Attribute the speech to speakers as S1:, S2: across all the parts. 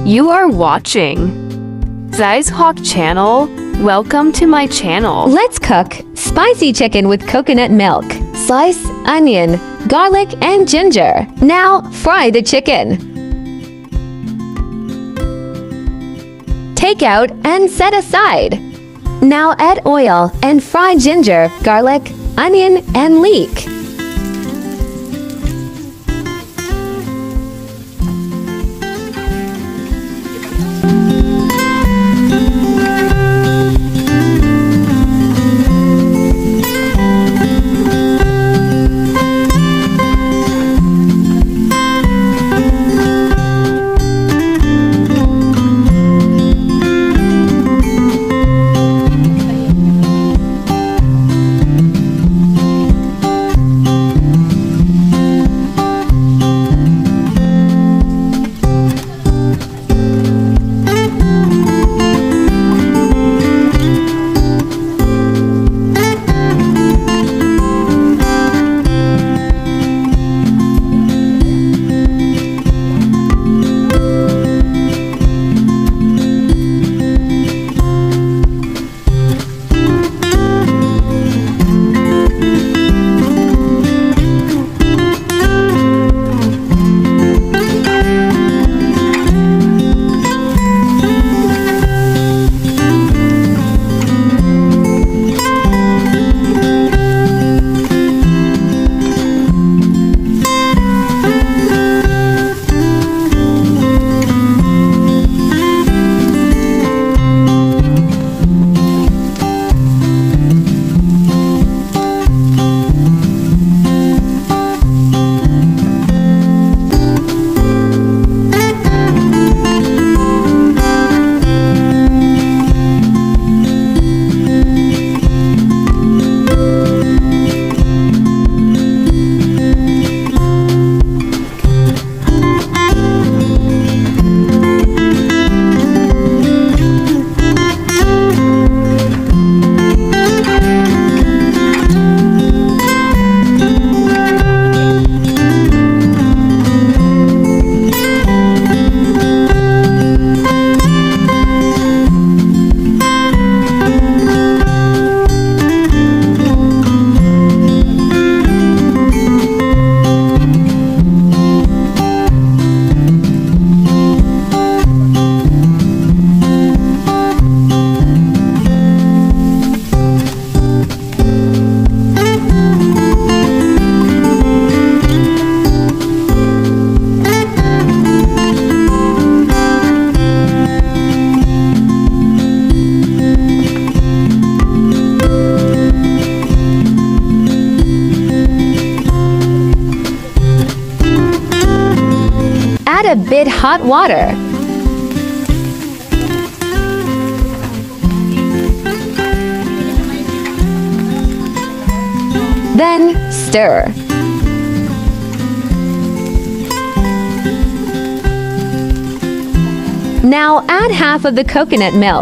S1: You are watching Zai's Hawk channel. Welcome to my channel.
S2: Let's cook spicy chicken with coconut milk. Slice onion, garlic, and ginger. Now fry the chicken. Take out and set aside. Now add oil and fry ginger, garlic, onion, and leek. Add a bit hot water. Then stir. Now add half of the coconut milk.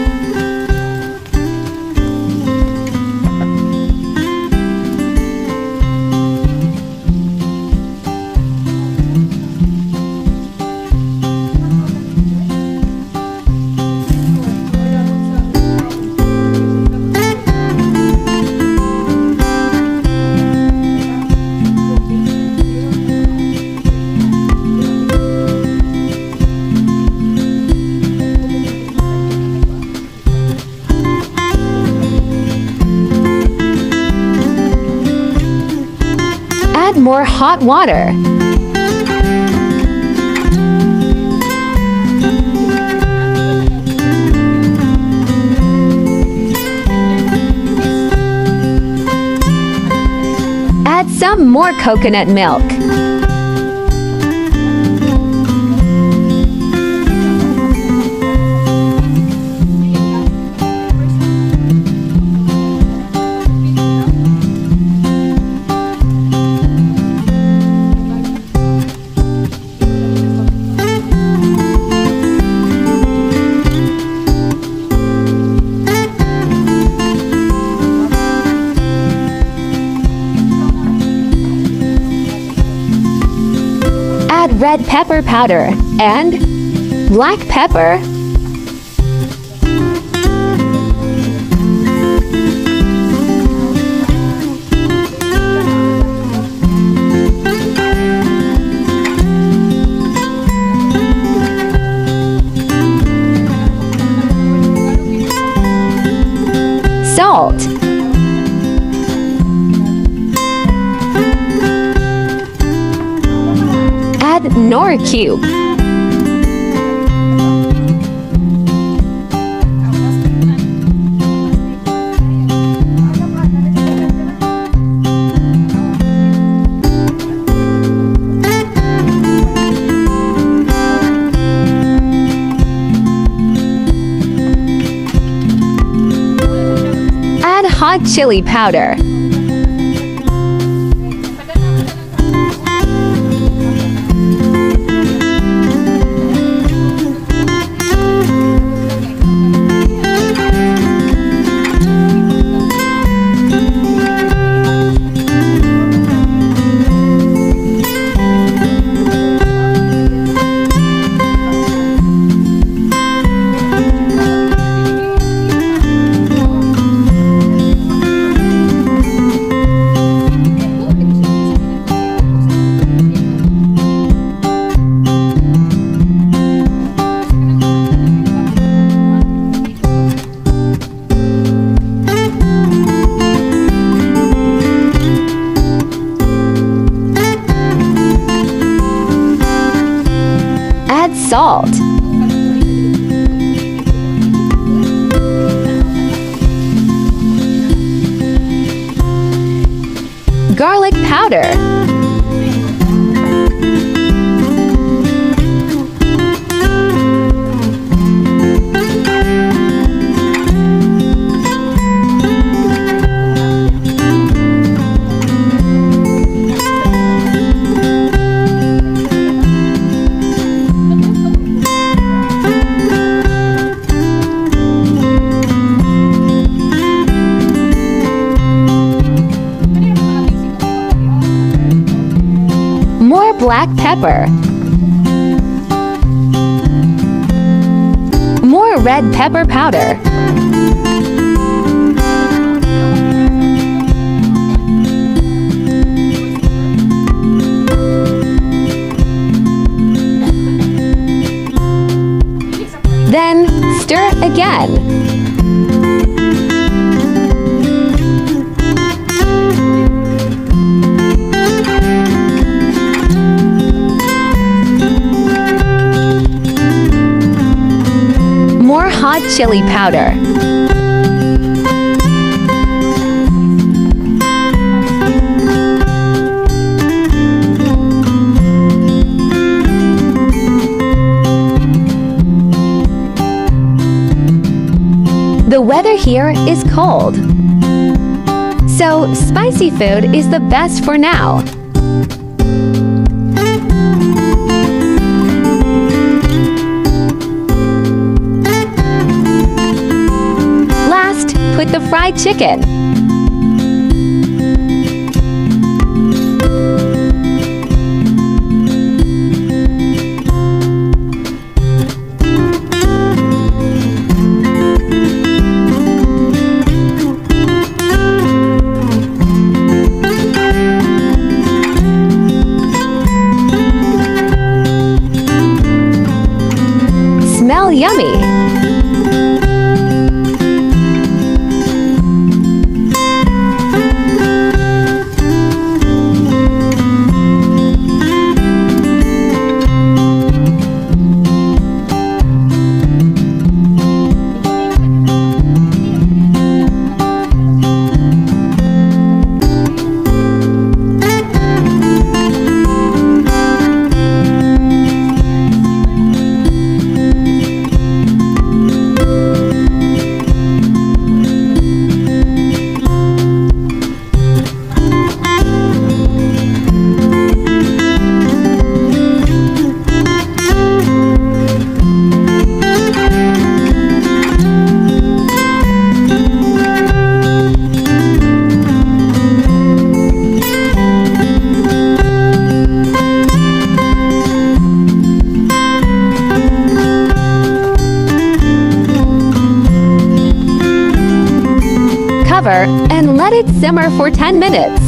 S2: Add more hot water. Add some more coconut milk. Add red pepper powder and Black pepper. Salt. Add Knorr cube. Add hot chili powder. Add salt. Garlic powder. More black pepper. More red pepper powder. Then stir again. More hot chili powder. The weather here is cold, so spicy food is the best for now. Last, put the fried chicken. Smell yummy! Cover and let it simmer for 10 minutes.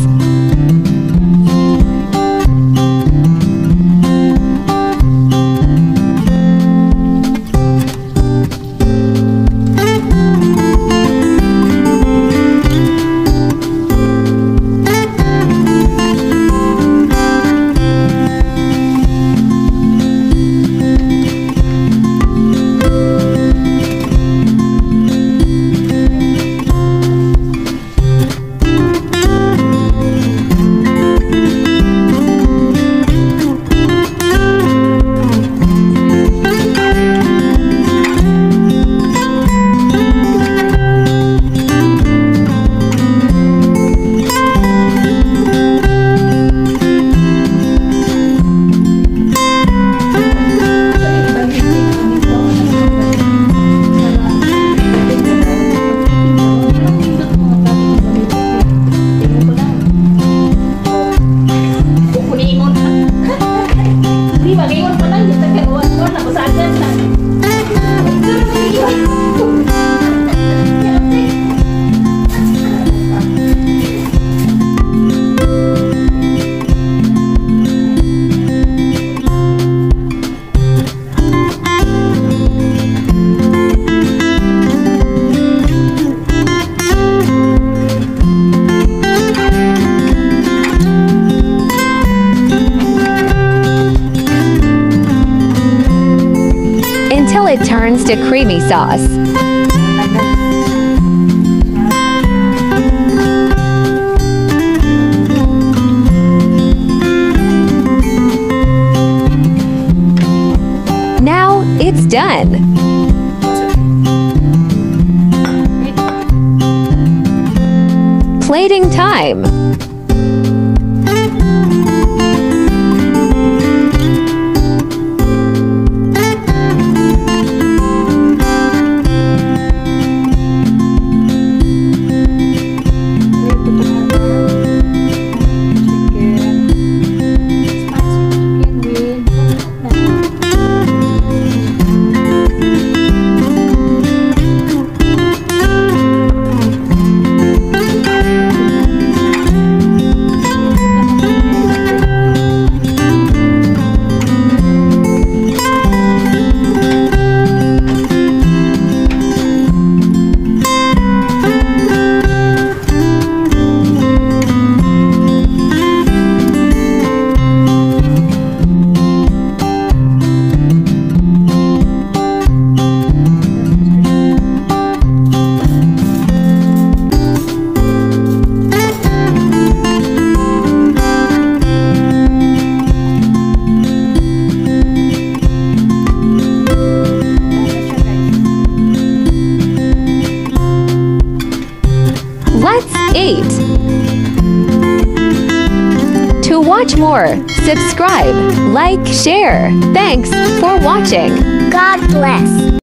S2: Until it turns to creamy sauce. Now it's done. Plating time. Let's eat! To watch more, subscribe, like, share. Thanks for watching.
S3: God bless.